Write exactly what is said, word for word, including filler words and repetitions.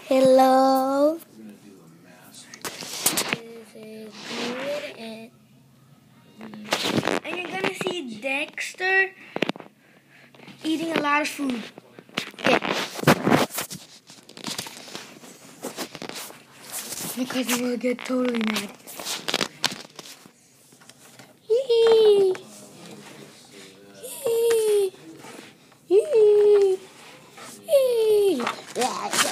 Hello. This is good, and, and you're gonna see Dexter eating a lot of food. Okay. My cousin will get totally mad. Hee hee hee hee hee.